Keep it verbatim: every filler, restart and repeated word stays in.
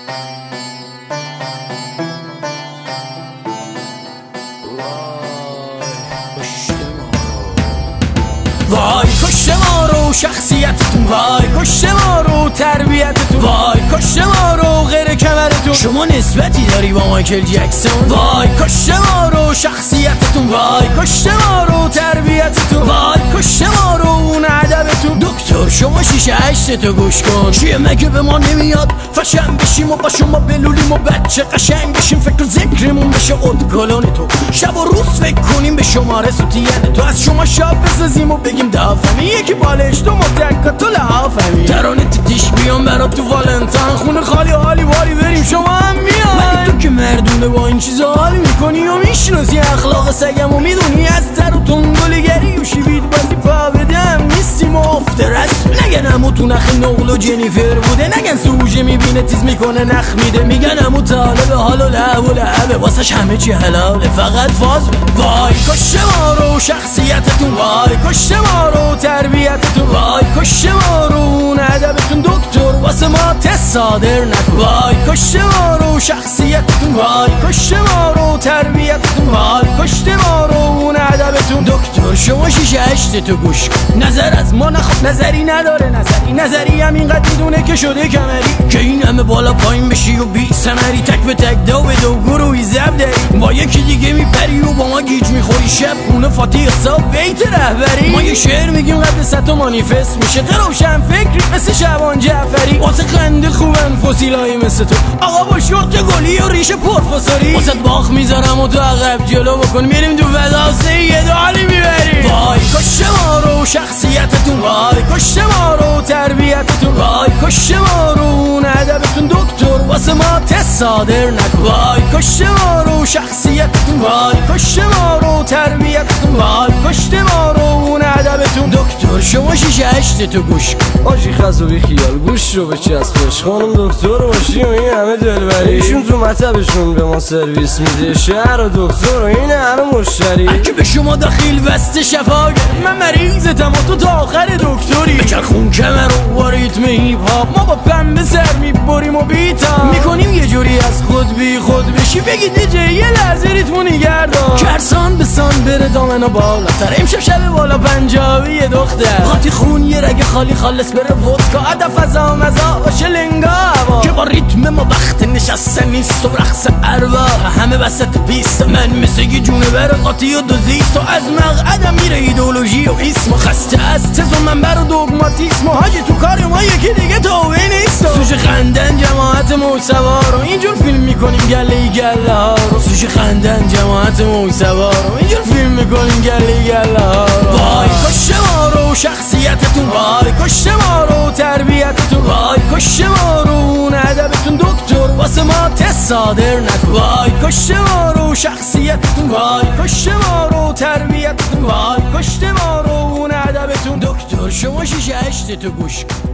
وای کشته ما رو شخصیتتون، وای کشته ما رو تربیتتون، وای کشته ما رو غیر کمرتون، شما نسبتی داری با مایکل جکسون. وای کشته ما رو شخصیتتون، وای کشته ما رو تربیتتون، وای کشته ما رو اون ادبتون. دکتر شما شیشه هشت تو گوش کن، چیه مگه به ما نمیاد فشن بشیم و با شما بلولیم و بچه قشنگ بشیم، فکر ذکرمون بشه ادکلون تو، شب و روز فکر کنیم به شماره سوتین تو، از شما شاب بسازیم و بگیم دافمی، یکی بالش تو مدکا تو لحافمی، ترانه تیتیش بیام برا تو والنتاین، خونه خالی حالی واری بریم شما هم میای، ولی تو که مردونه با این چیزا حال میکنی و میشناسی اخلاق سگم و میدونی از تر و تنگلگری و شیوید بازی پا بدم نیستیم و افته رسم، نگن امو تو نخ نقل و جنیفر بوده، نگن سوژه میبینه تیز میکنه نخ میده، میگن امو طالب حال و لعب و لعبه واسش همه چی حلاله فقط فاز بده. وای کشته ما رو شخصیتتون، وای کشته ما رو تربیتتون، وای کشته ما رو اون ادبتون، دکتر واسه ما تست صادر نکن. وای کشته ما رو شخصیتتون، وای کشته ما رو تربیتتون، وای کشته ما رو اون ادبتون. دکتر شما شیشه هشت تو گوش کن، نظر از ما نخواد، نظری نداره نظری، نظری هم اینقدر میدونه که شده کمری، که این همه بالا پایین بشی و بی ثمری، تک به تک دو به دو گروهی زب داری، با یکی دیگه میپری و با ما گیج میخوری، شب خونه فاتی حساب بیت رهبری، ما یه شعر میگیم قبل ست و مانیفست میشه، روشن فکری مثل شبان جعفری، واسه خنده خوبن فسیلایی مثل تو آقا با شورت گلی و ریش پرفساری، واسه باخ میذارم و تو عقب جلو بکن، میریم تو فضاسه یه دالی میبریم. وای کشته ما رو شخصیتتون، وای کشته ما رو تربیتتون، وای کشته ما رو اون ادبتون، دکتر واسه ما تست صادر نکن. وای کشته ما رو شخصیتتون، وای کشته ما رو تربیتتون، وای کشته ما رو اون ادبتون. دکتر شما شیشه هشت تو گوش کن، آجی خزو بی خیال گوش رو به چسبش، خانم دکتر باشی و این همه دلبری، ایشون تو مطبشون به ما سرویس میده، شهر و دکتر و این همه مشتری، اگه به شما داخل بسته شفا من مریضتم و تو تا آخر دکتری، بچرخون کمر و با ریتم هیپ هاپ، ما با پنبه سر میبریم و بیتا میکنیم یه جوری از خود بی خود بشی، بگی دیجی یه لحظه ریتمو نگردان، کرسان به سان بره دامنو بالاتر، امشب شب بالا پنجابی دختر، خاطی خون یه رگ خالی خالص بره ودکا، هدف از آمزا باشه لنگا، که با ریتم ما وقت نشسته نیست و رقص ارواح همه وسط بیست، من مثل یه جونور قاطی و دوزیست، و از مقعدم میره ایدولوژی و اسم، و خسته از تز و منبر و دوگماتیسم، و حاجی تو کار ما یکی دیگه توبه نیست، سوژه خندن جماعت موج سوار، و اینجور فیلم میکنیم گله ای گله ها رو، سوژه خندن جماعت موج سوار، و اینجور فیلم میکنیم گله ای گله ها رو. وای کشته ما رو شخصیتتون، وای کشته ما رو تربیتتون، وای کشته ما رو اون ادبتون، دکتر واسه ما تست صادر نکن. وای کشته ما رو شخصیتتون، وای کشته ما رو تربیتتون، وای کشته ما رو اون ادبتون. دکتر شما شیشه هشت تو گوش کن.